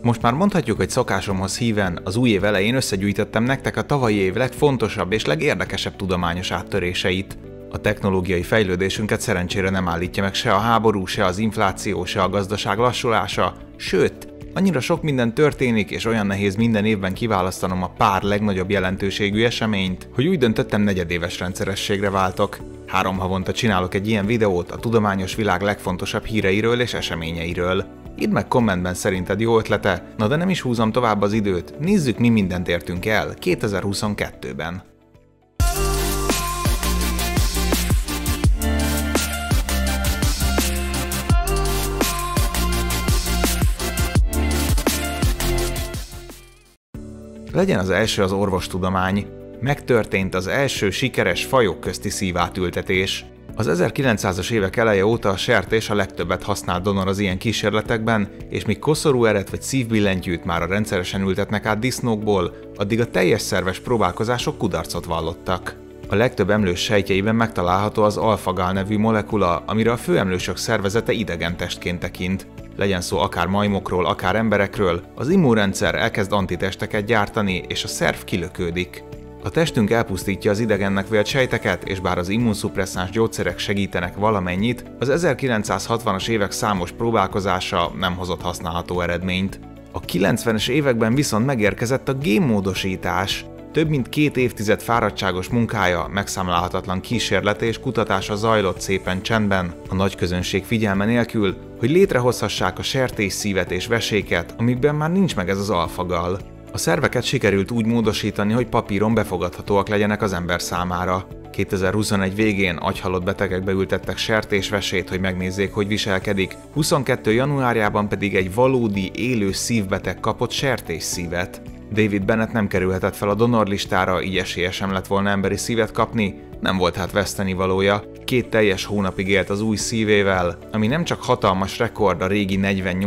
Most már mondhatjuk, hogy szokásomhoz híven az új év elején összegyűjtöttem nektek a tavalyi év legfontosabb és legérdekesebb tudományos áttöréseit. A technológiai fejlődésünket szerencsére nem állítja meg se a háború, se az infláció, se a gazdaság lassulása, sőt, annyira sok minden történik, és olyan nehéz minden évben kiválasztanom a pár legnagyobb jelentőségű eseményt, hogy úgy döntöttem, negyedéves rendszerességre váltok. 3 havonta csinálok egy ilyen videót a tudományos világ legfontosabb híreiről és eseményeiről. Írd meg kommentben szerinted jó ötlete, na de nem is húzom tovább az időt, nézzük, mi mindent értünk el 2022-ben. Legyen az első az orvostudomány. Megtörtént az első sikeres fajok közti szívátültetés. Az 1900-as évek eleje óta a sertés a legtöbbet használt donor az ilyen kísérletekben, és míg koszorúeret vagy szívbillentyűt már rendszeresen ültetnek át disznókból, addig a teljes szerves próbálkozások kudarcot vallottak. A legtöbb emlős sejtjeiben megtalálható az alfa-gál nevű molekula, amire a főemlősök szervezete idegen testként tekint. Legyen szó akár majmokról, akár emberekről, az immunrendszer elkezd antitesteket gyártani, és a szerv kilökődik. A testünk elpusztítja az idegennek vélt sejteket, és bár az immunszupresszáns gyógyszerek segítenek valamennyit, az 1960-as évek számos próbálkozása nem hozott használható eredményt. A 90-es években viszont megérkezett a génmódosítás. Több mint 2 évtized fáradtságos munkája, megszámlálhatatlan kísérlete és kutatása zajlott szépen csendben, a nagy közönség figyelme nélkül, hogy létrehozhassák a sertésszívet és veséket, amikben már nincs meg ez az alfa-gál. A szerveket sikerült úgy módosítani, hogy papíron befogadhatóak legyenek az ember számára. 2021 végén agyhalott betegekbe ültettek sertésvesét, hogy megnézzék, hogy viselkedik, 22 januárjában pedig egy valódi élő szívbeteg kapott sertésszívet. David Bennett nem kerülhetett fel a donorlistára, így esélye sem lett volna emberi szívet kapni, nem volt hát vesztenivalója. 2 teljes hónapig élt az új szívével, ami nem csak hatalmas rekord a régi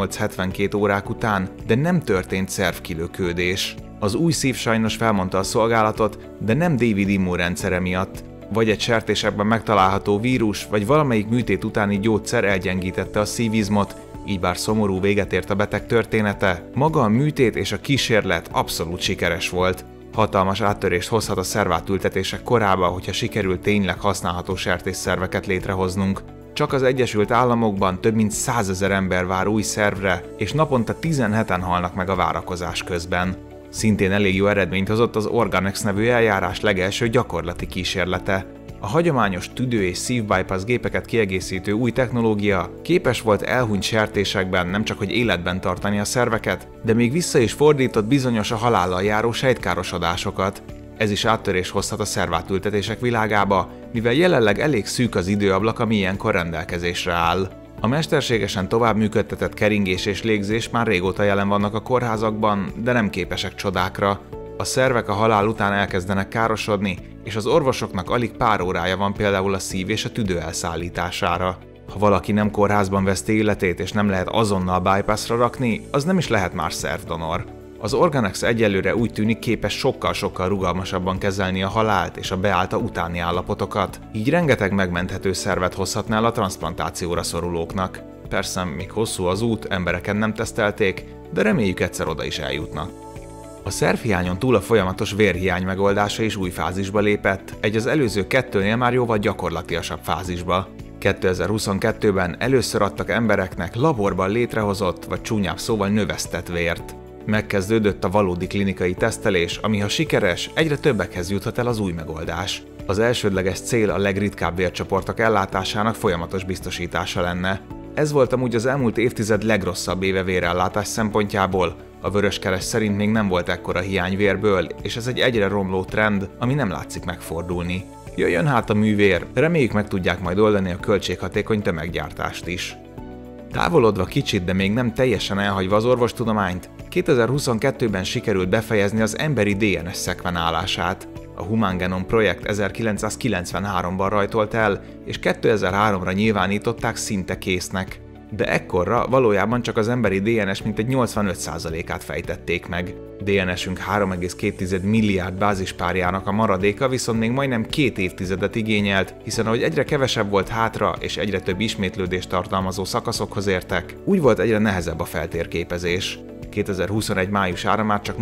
48-72 órák után, de nem történt szervkilökődés. Az új szív sajnos felmondta a szolgálatot, de nem David immunrendszere miatt. Vagy egy sertésekben megtalálható vírus, vagy valamelyik műtét utáni gyógyszer elgyengítette a szívizmot, így bár szomorú véget ért a beteg története, maga a műtét és a kísérlet abszolút sikeres volt. Hatalmas áttörést hozhat a szervátültetések korába, hogyha sikerül tényleg használható sertésszerveket létrehoznunk. Csak az Egyesült Államokban több mint 100 000 ember vár új szervre, és naponta 17-en halnak meg a várakozás közben. Szintén elég jó eredményt hozott az Organex nevű eljárás legelső gyakorlati kísérlete. A hagyományos tüdő- és szívbypass gépeket kiegészítő új technológia képes volt elhunyt sertésekben nem csak hogy életben tartani a szerveket, de még vissza is fordított bizonyos a halállal járó sejtkárosodásokat. Ez is áttörés hozhat a szervátültetések világába, mivel jelenleg elég szűk az időablak, ami ilyenkor rendelkezésre áll. A mesterségesen tovább működtetett keringés és légzés már régóta jelen vannak a kórházakban, de nem képesek csodákra. A szervek a halál után elkezdenek károsodni, és az orvosoknak alig pár órája van például a szív és a tüdő elszállítására. Ha valaki nem kórházban veszti életét és nem lehet azonnal bypassra rakni, az nem is lehet már szervdonor. Az Organex egyelőre úgy tűnik képes sokkal-sokkal rugalmasabban kezelni a halált és a beállta utáni állapotokat, így rengeteg megmenthető szervet hozhatna el a transzplantációra szorulóknak. Persze, még hosszú az út, embereken nem tesztelték, de reméljük egyszer oda is eljutnak. A szervhiányon túl a folyamatos vérhiány megoldása is új fázisba lépett, egy az előző 2-nél már jóval gyakorlatiasabb fázisba. 2022-ben először adtak embereknek laborban létrehozott, vagy csúnyább szóval növesztett vért. Megkezdődött a valódi klinikai tesztelés, ami ha sikeres, egyre többekhez juthat el az új megoldás. Az elsődleges cél a legritkább vércsoportok ellátásának folyamatos biztosítása lenne. Ez volt amúgy az elmúlt évtized legrosszabb éve vérellátás szempontjából. A Vöröskereszt szerint még nem volt ekkora hiány vérből, és ez egy egyre romló trend, ami nem látszik megfordulni. Jöjjön hát a művér, reméljük meg tudják majd oldani a költséghatékony tömeggyártást is. Távolodva kicsit, de még nem teljesen elhagyva az orvostudományt, 2022-ben sikerült befejezni az emberi DNS szekvenálását. A Human Genome projekt 1993-ban rajtolt el, és 2003-ra nyilvánították szinte késznek. De ekkorra valójában csak az emberi DNS mintegy 85%-át fejtették meg. DNS-ünk 3,2 milliárd bázispárjának a maradéka viszont még majdnem 2 évtizedet igényelt, hiszen ahogy egyre kevesebb volt hátra és egyre több ismétlődést tartalmazó szakaszokhoz értek, úgy volt egyre nehezebb a feltérképezés. 2021 májusára már csak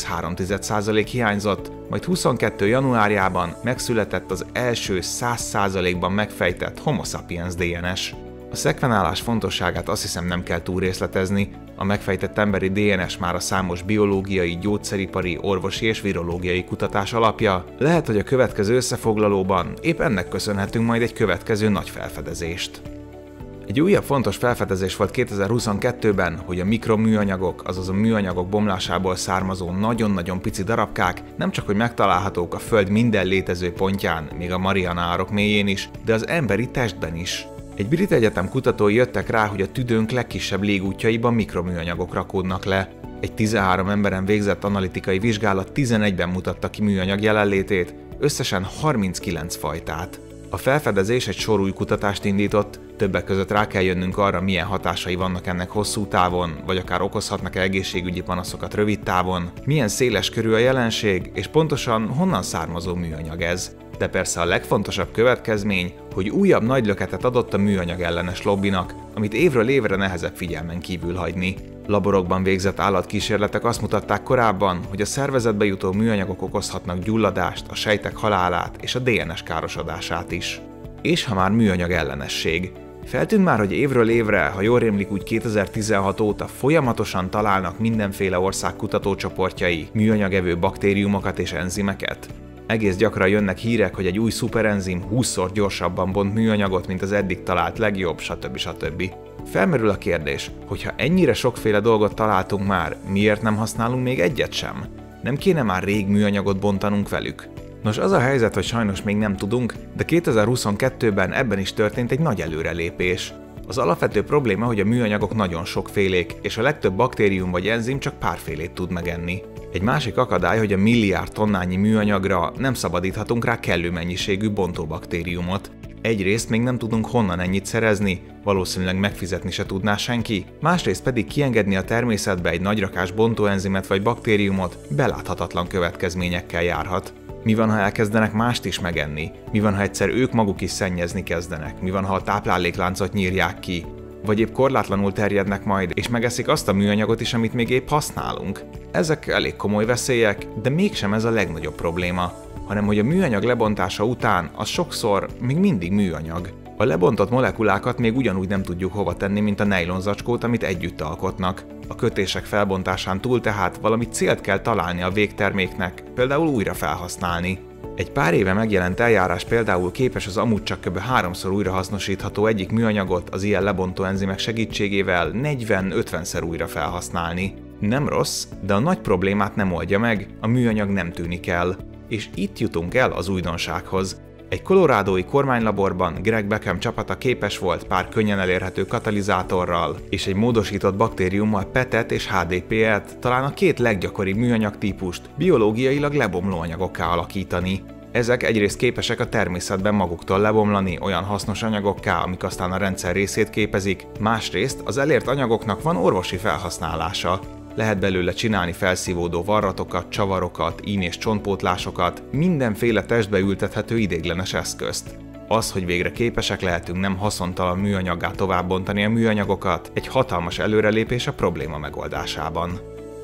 0,3% hiányzott, majd 22 januárjában megszületett az első 100%-ban megfejtett Homo sapiens DNS. A szekvenálás fontosságát azt hiszem nem kell túl részletezni, a megfejtett emberi DNS már a számos biológiai, gyógyszeripari, orvosi és virológiai kutatás alapja. Lehet, hogy a következő összefoglalóban épp ennek köszönhetünk majd egy következő nagy felfedezést. Egy újabb fontos felfedezés volt 2022-ben, hogy a mikroműanyagok, azaz a műanyagok bomlásából származó nagyon-nagyon pici darabkák nem csak hogy megtalálhatók a Föld minden létező pontján, még a Mariana-árok mélyén is, de az emberi testben is. Egy brit egyetem kutatói jöttek rá, hogy a tüdőnk legkisebb légútjaiban mikroműanyagok rakódnak le. Egy 13 emberen végzett analitikai vizsgálat 11-ben mutatta ki műanyag jelenlétét, összesen 39 fajtát. A felfedezés egy sor új kutatást indított, többek között rá kell jönnünk arra, milyen hatásai vannak ennek hosszú távon, vagy akár okozhatnak egészségügyi panaszokat rövid távon, milyen széles körű a jelenség, és pontosan honnan származó műanyag ez. De persze a legfontosabb következmény, hogy újabb nagy löketet adott a műanyag ellenes lobbinak, amit évről évre nehezebb figyelmen kívül hagyni. Laborokban végzett állatkísérletek azt mutatták korábban, hogy a szervezetbe jutó műanyagok okozhatnak gyulladást, a sejtek halálát és a DNS károsodását is. És ha már műanyag ellenesség. Feltűnt már, hogy évről évre, ha jól rémlik úgy 2016 óta folyamatosan találnak mindenféle ország kutatócsoportjai műanyagevő baktériumokat és enzimeket. Egész gyakran jönnek hírek, hogy egy új szuperenzim 20-szor gyorsabban bont műanyagot, mint az eddig talált legjobb, stb. Felmerül a kérdés, hogy ha ennyire sokféle dolgot találtunk már, miért nem használunk még egyet sem? Nem kéne már rég műanyagot bontanunk velük? Nos, az a helyzet, hogy sajnos még nem tudunk, de 2022-ben ebben is történt egy nagy előrelépés. Az alapvető probléma, hogy a műanyagok nagyon sokfélék, és a legtöbb baktérium vagy enzim csak párfélét tud megenni. Egy másik akadály, hogy a milliárd tonnányi műanyagra nem szabadíthatunk rá kellő mennyiségű bontóbaktériumot. Egyrészt még nem tudunk honnan ennyit szerezni, valószínűleg megfizetni se tudná senki, másrészt pedig kiengedni a természetbe egy nagyrakás bontóenzimet vagy baktériumot beláthatatlan következményekkel járhat. Mi van, ha elkezdenek mást is megenni? Mi van, ha egyszer ők maguk is szennyezni kezdenek? Mi van, ha a táplálékláncot nyírják ki? Vagy épp korlátlanul terjednek majd, és megeszik azt a műanyagot is, amit még épp használunk? Ezek elég komoly veszélyek, de mégsem ez a legnagyobb probléma, hanem hogy a műanyag lebontása után az sokszor még mindig műanyag. A lebontott molekulákat még ugyanúgy nem tudjuk hova tenni, mint a nejlonzacskót, amit együtt alkotnak. A kötések felbontásán túl tehát valami célt kell találni a végterméknek, például újra felhasználni. Egy pár éve megjelent eljárás például képes az amúgy csak kb. 3-szor újrahasznosítható egyik műanyagot az ilyen lebontó enzimek segítségével 40-50-szer újra felhasználni. Nem rossz, de a nagy problémát nem oldja meg, a műanyag nem tűnik el. És itt jutunk el az újdonsághoz. Egy kolorádói kormánylaborban Greg Beckham csapata képes volt pár könnyen elérhető katalizátorral és egy módosított baktériummal PET-et és HDPE-t, talán a két leggyakoribb műanyag típust biológiailag lebomló anyagokká alakítani. Ezek egyrészt képesek a természetben maguktól lebomlani olyan hasznos anyagokká, amik aztán a rendszer részét képezik, másrészt az elért anyagoknak van orvosi felhasználása. Lehet belőle csinálni felszívódó varratokat, csavarokat, ín- és csontpótlásokat, mindenféle testbe ültethető ideiglenes eszközt. Az, hogy végre képesek lehetünk nem haszontalan műanyaggá továbbbontani a műanyagokat, egy hatalmas előrelépés a probléma megoldásában.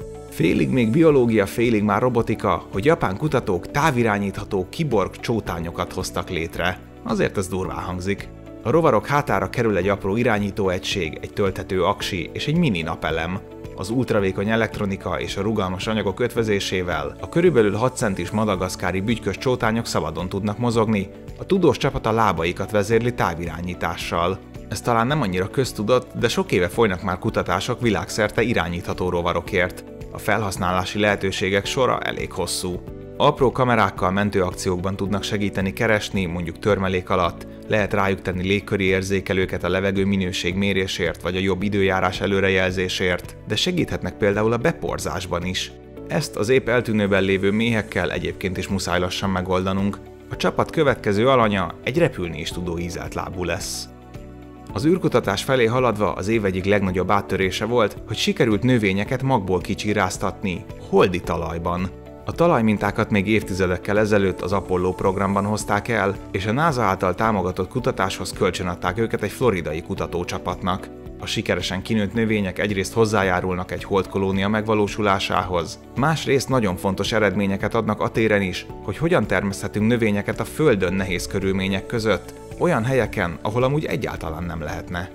Félig még biológia, félig már robotika, hogy japán kutatók távirányítható kiborg csótányokat hoztak létre. Azért ez durván hangzik. A rovarok hátára kerül egy apró irányítóegység, egy tölthető aksi és egy mini napelem. Az ultravékony elektronika és a rugalmas anyagok ötvözésével a körülbelül 6 centis madagaszkári bütykös csótányok szabadon tudnak mozogni, a tudós csapat a lábaikat vezérli távirányítással. Ez talán nem annyira köztudott, de sok éve folynak már kutatások világszerte irányítható rovarokért. A felhasználási lehetőségek sora elég hosszú. Apró kamerákkal mentőakciókban tudnak segíteni keresni, mondjuk törmelék alatt, lehet rájuk tenni légköri érzékelőket a levegő minőség mérésért vagy a jobb időjárás előrejelzésért, de segíthetnek például a beporzásban is. Ezt az épp eltűnőben lévő méhekkel egyébként is muszáj lassan megoldanunk. A csapat következő alanya egy repülni is tudó ízelt lábú lesz. Az űrkutatás felé haladva az év egyik legnagyobb áttörése volt, hogy sikerült növényeket magból kicsiráztatni, holdi talajban. A talajmintákat még évtizedekkel ezelőtt az Apollo programban hozták el, és a NASA által támogatott kutatáshoz kölcsönadták őket egy floridai kutatócsapatnak. A sikeresen kinőtt növények egyrészt hozzájárulnak egy holdkolónia megvalósulásához, másrészt nagyon fontos eredményeket adnak a téren is, hogy hogyan termeszthetünk növényeket a Földön nehéz körülmények között, olyan helyeken, ahol amúgy egyáltalán nem lehetne.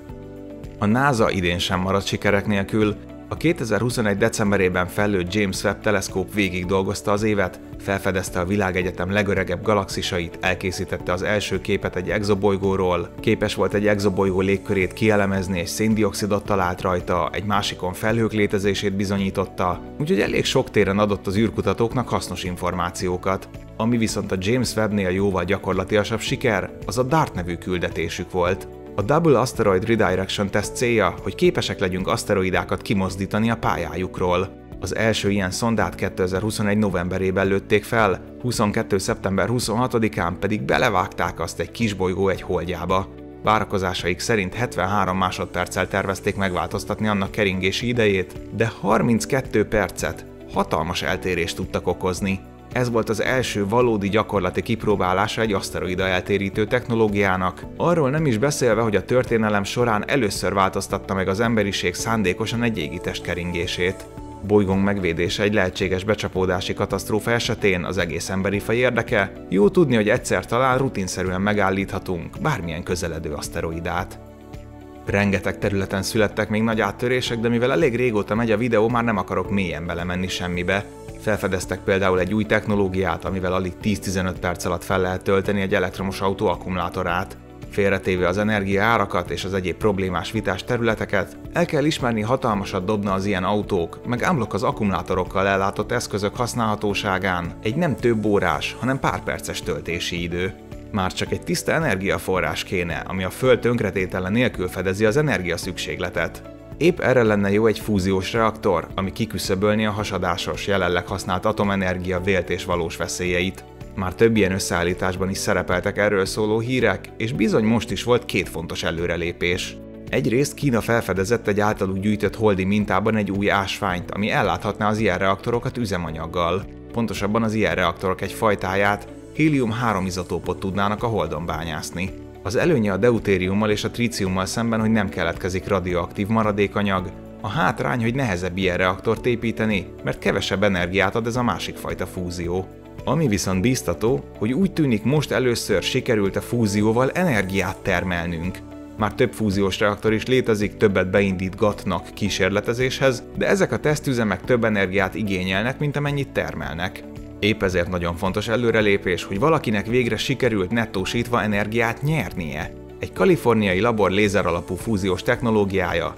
A NASA idén sem maradt sikerek nélkül. A 2021. decemberében fellőtt James Webb teleszkóp végig dolgozta az évet, felfedezte a világegyetem legöregebb galaxisait, elkészítette az első képet egy exobolygóról, képes volt egy exobolygó légkörét kielemezni és széndioxidot talált rajta, egy másikon felhők létezését bizonyította, úgyhogy elég sok téren adott az űrkutatóknak hasznos információkat. Ami viszont a James Webb-nél jóval gyakorlatilasabb siker, az a DART nevű küldetésük volt. A Double Asteroid Redirection Test célja, hogy képesek legyünk aszteroidákat kimozdítani a pályájukról. Az első ilyen szondát 2021. novemberében lőtték fel, 22. szeptember 26-án pedig belevágták azt egy kisbolygó egy holdjába. Várakozásaik szerint 73 másodperccel tervezték megváltoztatni annak keringési idejét, de 32 percet, hatalmas eltérést tudtak okozni. Ez volt az első valódi gyakorlati kipróbálása egy aszteroida eltérítő technológiának, arról nem is beszélve, hogy a történelem során először változtatta meg az emberiség szándékosan egy égitest keringését. Bolygónk megvédése egy lehetséges becsapódási katasztrófa esetén az egész emberi faj érdeke, jó tudni, hogy egyszer talán rutinszerűen megállíthatunk bármilyen közeledő aszteroidát. Rengeteg területen születtek még nagy áttörések, de mivel elég régóta megy a videó, már nem akarok mélyen belemenni semmibe. Felfedeztek például egy új technológiát, amivel alig 10-15 perc alatt fel lehet tölteni egy elektromos autó akkumulátorát. Félretéve az energiaárakat és az egyéb problémás vitás területeket, el kell ismerni, hatalmasat dobna az ilyen autók, meg unblock az akkumulátorokkal ellátott eszközök használhatóságán egy nem több órás, hanem pár perces töltési idő. Már csak egy tiszta energiaforrás kéne, ami a Föld tönkretétele nélkül fedezi az energiaszükségletet. Épp erre lenne jó egy fúziós reaktor, ami kiküszöbölni a hasadásos, jelenleg használt atomenergia vélt és valós veszélyeit. Már több ilyen összeállításban is szerepeltek erről szóló hírek, és bizony most is volt két fontos előrelépés. Egyrészt Kína felfedezett egy általuk gyűjtött holdi mintában egy új ásványt, ami elláthatná az ilyen reaktorokat üzemanyaggal. Pontosabban az ilyen reaktorok egy fajtáját, hélium-3 izotópot tudnának a Holdon bányászni. Az előnye a deutériummal és a tríciummal szemben, hogy nem keletkezik radioaktív maradékanyag, a hátrány, hogy nehezebb ilyen reaktort építeni, mert kevesebb energiát ad ez a másik fajta fúzió. Ami viszont bíztató, hogy úgy tűnik most először sikerült a fúzióval energiát termelnünk. Már több fúziós reaktor is létezik, többet beindítgatnak kísérletezéshez, de ezek a tesztüzemek több energiát igényelnek, mint amennyit termelnek. Épp ezért nagyon fontos előrelépés, hogy valakinek végre sikerült nettósítva energiát nyernie. Egy kaliforniai labor lézeralapú fúziós technológiája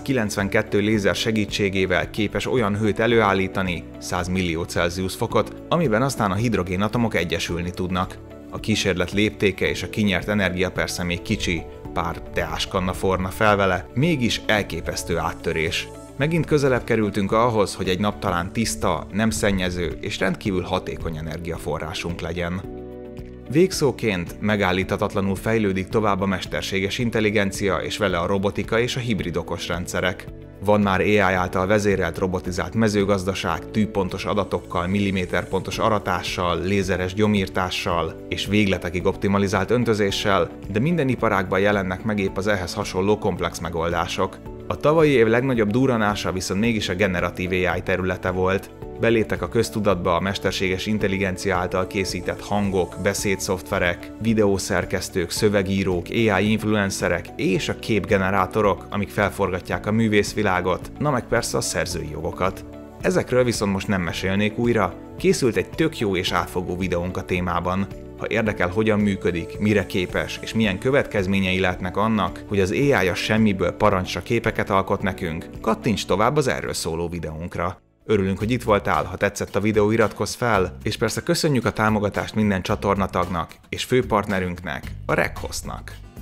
192 lézer segítségével képes olyan hőt előállítani, 100 millió Celsius fokot, amiben aztán a hidrogénatomok egyesülni tudnak. A kísérlet léptéke és a kinyert energia persze még kicsi, pár teáskanna forna fel vele, mégis elképesztő áttörés. Megint közelebb kerültünk ahhoz, hogy egy naptalán tiszta, nem szennyező és rendkívül hatékony energiaforrásunk legyen. Végszóként megállíthatatlanul fejlődik tovább a mesterséges intelligencia és vele a robotika és a hibrid okosrendszerek. Van már AI által vezérelt robotizált mezőgazdaság tűpontos adatokkal, milliméterpontos aratással, lézeres gyomírtással és végletekig optimalizált öntözéssel, de minden iparágban jelennek meg épp az ehhez hasonló komplex megoldások. A tavalyi év legnagyobb durranása viszont mégis a generatív AI területe volt. Beléptek a köztudatba a mesterséges intelligencia által készített hangok, beszédszoftverek, videószerkesztők, szövegírók, AI influencerek és a képgenerátorok, amik felforgatják a művészvilágot, na meg persze a szerzői jogokat. Ezekről viszont most nem mesélnék újra, készült egy tök jó és átfogó videónk a témában. Ha érdekel, hogyan működik, mire képes és milyen következményei lehetnek annak, hogy az AI a semmiből parancsra képeket alkot nekünk, kattints tovább az erről szóló videónkra. Örülünk, hogy itt voltál, ha tetszett a videó, iratkozz fel, és persze köszönjük a támogatást minden csatornatagnak és főpartnerünknek, a Reghostnak.